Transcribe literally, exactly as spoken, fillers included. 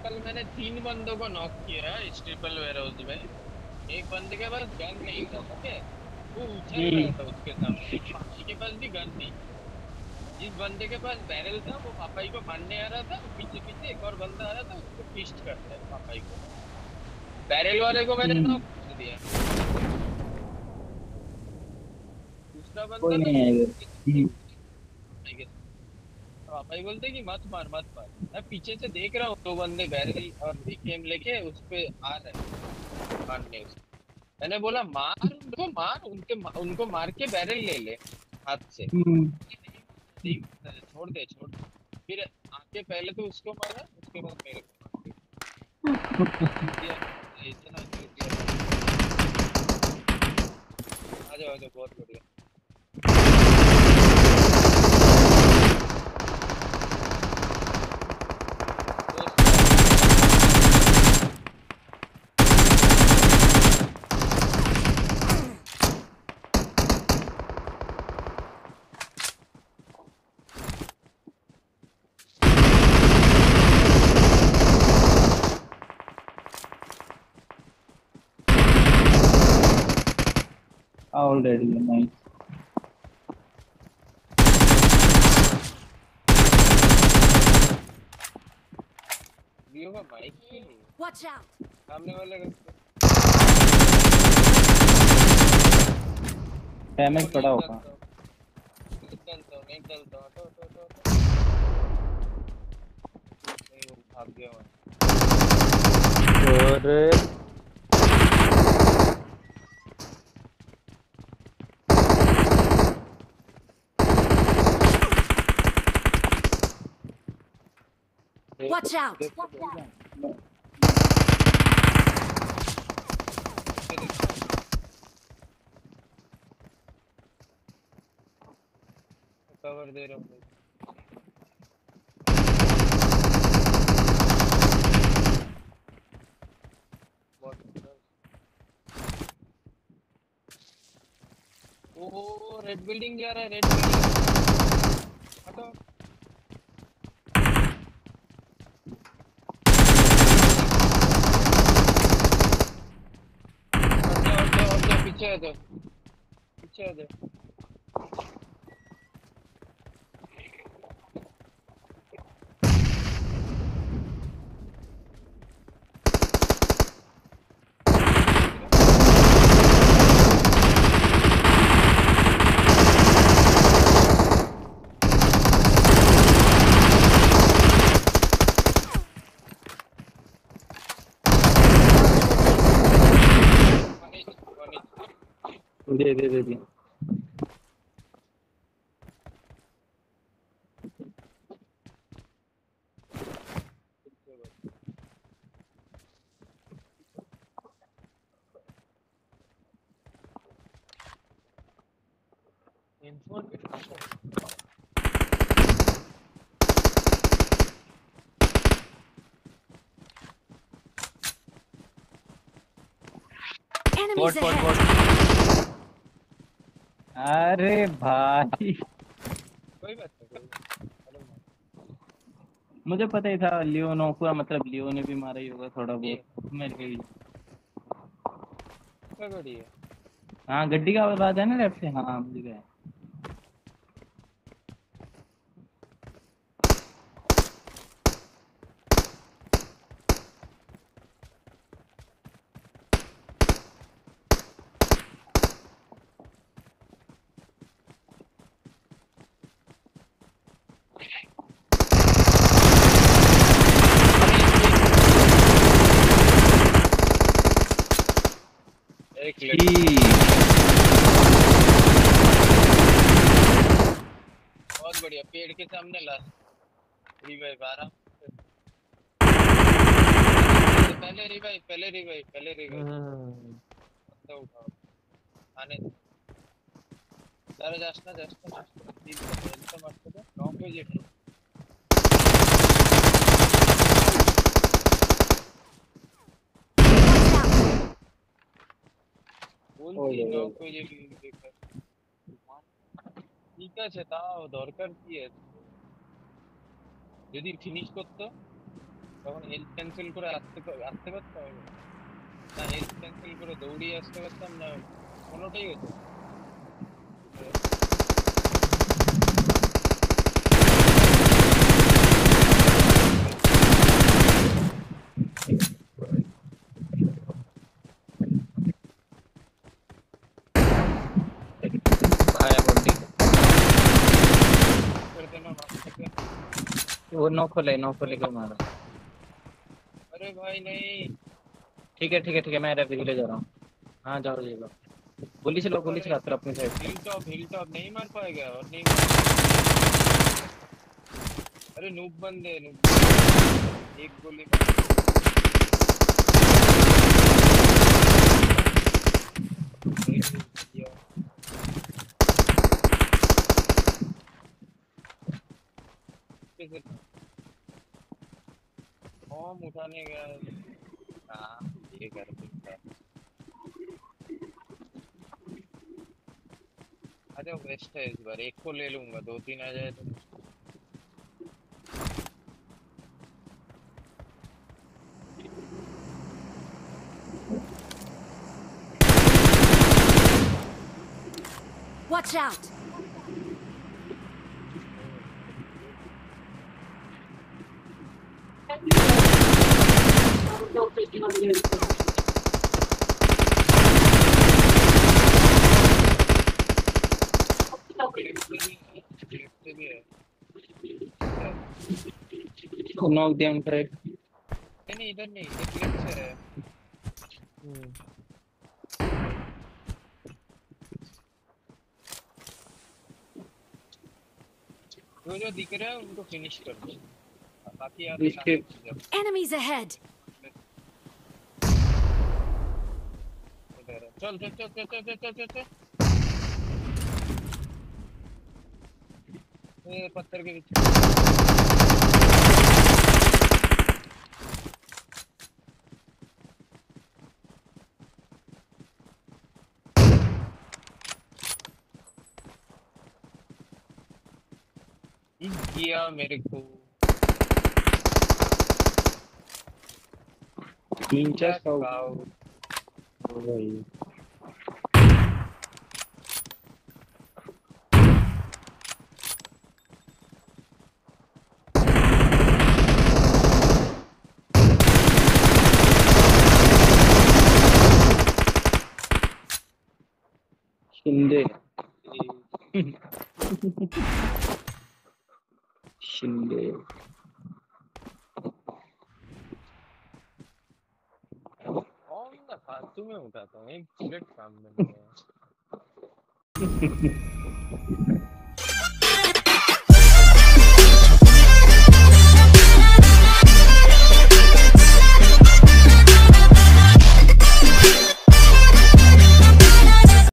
कल मैंने तीन बंदों को नॉक किया इस ट्रिपल वेयरहाउस में। एक बंदे के पास गन नहीं था, ठीक है, वो उछल रहा था उसके सामने, पापाई के पास भी गन नहीं। जिस बंदे के पास बैरल था वो पापाई को मारने आ रहा था, पीछे पीछे एक और बंदा आ रहा था, उसको फिस्ट कर रहा है पापाई को। बैरल वाले को मैंने नॉक कर दिया। दूसरा बंदा कोई था नहीं जो आएगा। उसके सामने उछल पापाई के सामने। पापाई बोलते कि मत मार मत मार। मैं पीछे से देख रहा हूँ, दो बंदे बैरल और एकेएम लेके उस पे आ रहे हैं मारने उसको। मैंने बोला मार उनको, मार उनके, उनको मार के बैरल ले ले हाथ से। हम्म। नहीं मानता है, नहीं मानता है, छोड़ दे छोड़ दे। फिर आके पहले तो उसको मारा, उसके बाद मेरे को मार दिया। दिया इतना कर दिया भाई। आ जाओ आ जाओ, बहुत बढ़िया। दोस्त है। Already nice. रियो का माइक क्यों नहीं है Watch out! सामने वाले रख दो। डैमेज वो पड़ा नेट होगा। डालता हूँ, नेट डालता हूँ, नेट डालता हूँ, हटो हटो हटो हटो। नहीं, वो भाग गया वहाँ। और Watch out! देखो देखो पीछे देखो, कवर दे रहा हूँ। ओ रेड बिल्डिंग जा रहा है, रेड बिल्डिंग। हटो। हट जाओ हट जाओ हट जाओ, पीछे आ जाओ, पीछे आ जाओ। दे दे दे दे। Enemies bot bot ahead! Bot. अरे भाई, कोई बात नहीं, कोई बात नहीं। अरे मार। मुझे पता ही था लियो नौकुआ, मतलब लियो ने भी मारा ही होगा थोड़ा ये बहुत मेरे लिए। क्या गाड़ी है? हाँ गड्डी का आवाज है ना लेफ्ट से, हाँ मुझे गया। एक छी, लेफ्ट। बहुत बढ़िया, पेड़ के सामने लास्ट रिवाइव आराम से। पहले रिवाइव, पहले रिवाइव, पहले रिवाइव। तो उठाओ, आने दो। जरा जासना जासना जासना तीन तो हेल्थ तो मस्त है, नौ को ये বলছি নক হয়ে যাবি বেকার। ঠিক আছে, তাও দরকার কি আছে? যদি ফিনিশ করতো তখন হেলথ ক্যান্সেল করে আসতে পা- আসতে পারতাম আমি? না হেলথ ক্যান্সেল করে দৌড়িয়ে আসতে পারতাম না, কোনোটাই হতো না। आया बॉडी। कर देना नॉक करके। वो नौ खोले नौ खोले के मारा। अरे भाई नहीं। ठीक है ठीक है ठीक है, मैं रिवील जा रहा हूँ। हाँ जाओ ये लो, गोली चलो गोली अरे चलाते रहो अपनी साइड से। हिल टॉप हिल टॉप नहीं मार पाएगा और नहीं मार। अरे नूब बंदे नूब एक गोली मार। नहीं किया। कैसे फॉर्म उठाने गया। हाँ ये कर सकता है। अरे वेस्ट है इस बार, एक को ले लूंगा, दो तीन आ जाए तो। Watch out! देखते भी है। नॉक दिया उन पर एक। नहीं नहीं इधर नहीं, इधर लेफ्ट से है। जो जो दिख रहा है उनको फिनिश कर दो, बाकी आप इसके सामने जाओ। Enemies ahead! इधर है। चल चल चल चल चल चल चल चल चल। ये पत्थर के पीछे। किया मेरे को तीन चार क्या सौ खाओ। हो गई। शिंदे शिंदे कौन ना फालतू में उठाता हूँ, एक बुलेट काम में नहीं है।